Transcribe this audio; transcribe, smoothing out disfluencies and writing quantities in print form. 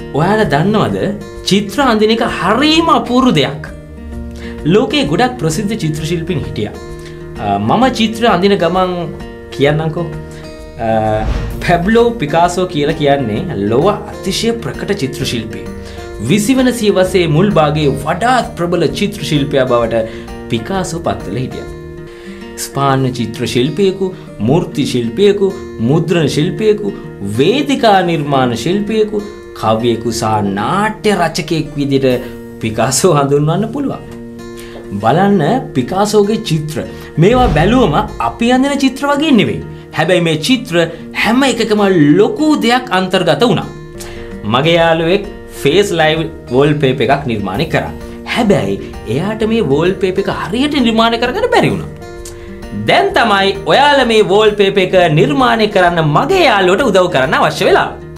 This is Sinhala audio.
ඔයාලා දන්නවද චිත්‍ර අඳින එක හරීම අපූර්ව දෙයක්. ලෝකේ ගොඩක් ප්‍රසිද්ධ චිත්‍ර ශිල්පීන් හිටියා. මම චිත්‍ර අඳින ගමන් කියන්නම්කෝ. පැබ්ලෝ පිකාසෝ කියලා කියන්නේ ලොව අතිශය ප්‍රකට චිත්‍ර ශිල්පී. 20 වන සියවසේ මුල් භාගයේ වඩාත් ප්‍රබල චිත්‍ර ශිල්පියා බවට පිකාසෝ පත්වල හිටියා. ස්පාන්‍ය චිත්‍ර ශිල්පියෙකු, මූර්ති ශිල්පියෙකු, මුද්‍රණ ශිල්පියෙකු, වේදිකා නිර්මාණ ශිල්පියෙකු, කවියෙකු සහ නාට්‍ය රචකයෙක් විදිහට පිකාසෝ හඳුන්වන්න පුළුවන්. බලන්න පිකාසෝගේ චිත්‍ර. මේවා බැලුවම අපි අඳින චිත්‍ර වගේ නෙවෙයි. හැබැයි මේ චිත්‍ර හැම එකකම ලොකු දෙයක් අන්තර්ගත වුණා. මගේ යාළුවෙක් ෆේස් ලයිව් වෝල්පේපර් එකක් නිර්මාණය කරා. හැබැයි එයාට මේ වෝල්පේපර් එක හරියට නිර්මාණය කරගන්න බැරි වුණා. දැන් තමයි ඔයාලා මේ වෝල්පේපර් එක නිර්මාණය කරන්න මගේ යාළුවට උදව් කරන්න අවශ්‍ය වෙලා.